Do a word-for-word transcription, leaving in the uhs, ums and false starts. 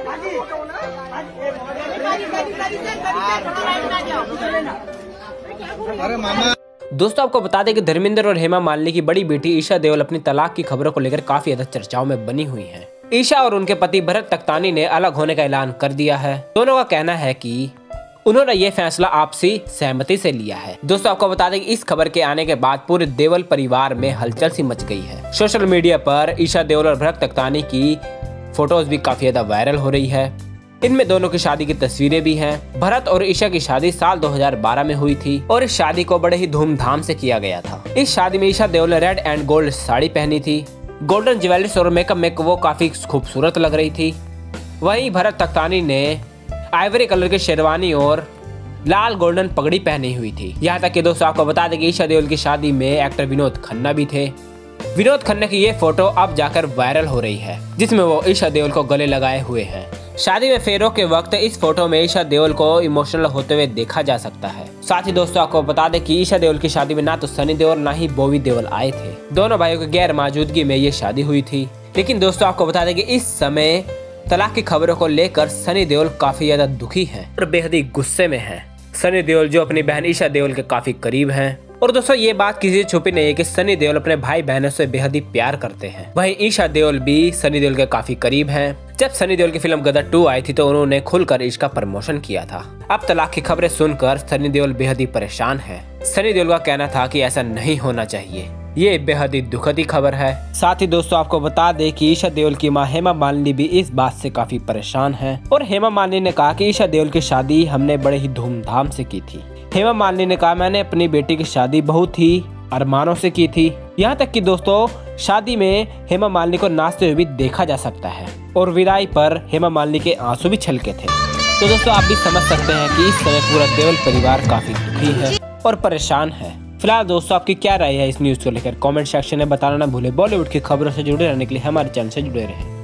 अरे मामा। दोस्तों आपको बता दें कि धर्मेंद्र और हेमा मालिनी की बड़ी बेटी ईशा देओल अपनी तलाक की खबरों को लेकर काफी ज्यादा चर्चाओं में बनी हुई हैं। ईशा और उनके पति भरत तख्तानी ने अलग होने का ऐलान कर दिया है। दोनों का कहना है कि उन्होंने ये फैसला आपसी सहमति से लिया है। दोस्तों आपको बता दें कि इस खबर के आने के बाद पूरे देओल परिवार में हलचल सी मच गई है। सोशल मीडिया पर ईशा देओल और भरत तख्तानी की फोटोज भी काफी ज्यादा वायरल हो रही है। इनमें दोनों की शादी की तस्वीरें भी हैं। भरत और ईशा की शादी साल दो हज़ार बारह में हुई थी और इस शादी को बड़े ही धूमधाम से किया गया था। इस शादी में ईशा देओल ने रेड एंड गोल्ड साड़ी पहनी थी। गोल्डन ज्वेलरीज और मेकअप में वो काफी खूबसूरत लग रही थी। वहीं भरत तख्तानी ने आइवरी कलर की शेरवानी और लाल गोल्डन पगड़ी पहनी हुई थी। यहाँ तक कि दोस्तों आपको बता दें कि ईशा देओल की शादी में एक्टर विनोद खन्ना भी थे। विनोद खन्ना की ये फोटो अब जाकर वायरल हो रही है, जिसमें वो ईशा देओल को गले लगाए हुए हैं। शादी में फेरों के वक्त इस फोटो में ईशा देओल को इमोशनल होते हुए देखा जा सकता है। साथ ही दोस्तों आपको बता दें कि ईशा देओल की शादी में ना तो सनी देओल ना ही बॉबी देओल आए थे। दोनों भाइयों की गैर मौजूदगी में ये शादी हुई थी। लेकिन दोस्तों आपको बता दें कि इस समय तलाक की खबरों को लेकर सनी देओल काफी ज्यादा दुखी हैं और बेहद ही गुस्से में हैं। सनी देओल जो अपनी बहन ईशा देओल के काफी करीब हैं। और दोस्तों ये बात किसी से छुपी नहीं है कि सनी देओल अपने भाई बहनों से बेहद ही प्यार करते हैं। वहीं ईशा देओल भी सनी देओल के काफी करीब हैं। जब सनी देओल की फिल्म गदर टू आई थी तो उन्होंने खुलकर इसका प्रमोशन किया था। अब तलाक की खबरें सुनकर सनी देओल बेहद ही परेशान है। सनी देओल का कहना था कि ऐसा नहीं होना चाहिए। ये बेहद ही दुखद ही खबर है। साथ ही दोस्तों आपको बता दें कि ईशा देओल की मां हेमा मालिनी भी इस बात से काफी परेशान है। और हेमा मालिनी ने कहा कि ईशा देओल की शादी हमने बड़े ही धूमधाम से की थी। हेमा मालिनी ने कहा, मैंने अपनी बेटी की शादी बहुत ही अरमानों से की थी। यहाँ तक कि दोस्तों शादी में हेमा मालिनी को नाचते हुए भी देखा जा सकता है और विदाई पर हेमा मालिनी के आंसू भी छलके थे। तो दोस्तों आप भी समझ सकते हैं कि इस समय पूरा देओल परिवार काफी दुखी है और परेशान है। फिलहाल दोस्तों आपकी क्या राय है इस न्यूज को लेकर कमेंट सेक्शन में बताना ना भूले। बॉलीवुड की खबरों से जुड़े रहने के लिए हमारे चैनल से जुड़े रहें।